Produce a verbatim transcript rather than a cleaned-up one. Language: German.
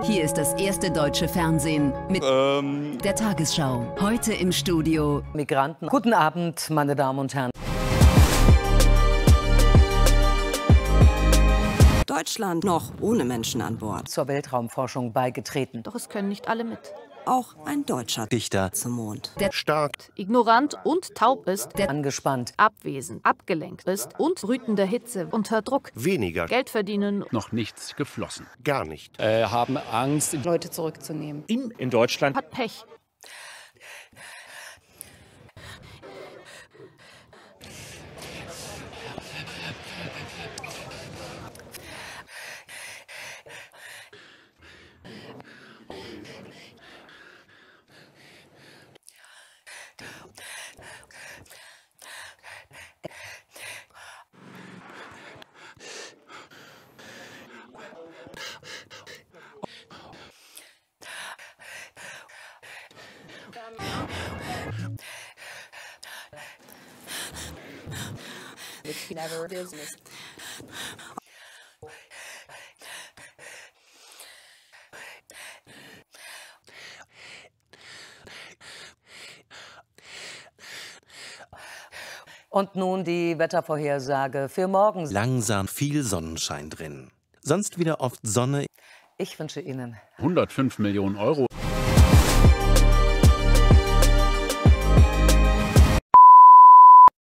Hier ist das erste deutsche Fernsehen mit ähm. der Tagesschau. Heute im Studio Migranten. Guten Abend, meine Damen und Herren. Deutschland noch ohne Menschen an Bord. Zur Weltraumforschung beigetreten. Doch es können nicht alle mit. Auch ein deutscher Dichter zum Mond. Der stark ignorant und taub ist, der angespannt, abwesend, abgelenkt ist und brütende Hitze unter Druck. Weniger Geld verdienen. Noch nichts geflossen. Gar nicht. Äh, haben Angst, Leute zurückzunehmen. In, in Deutschland Hat Pech. It's never business. Und nun die Wettervorhersage für morgen. Langsam viel Sonnenschein drin. Sonst wieder oft Sonne. Ich wünsche Ihnen hundertfünf Millionen Euro.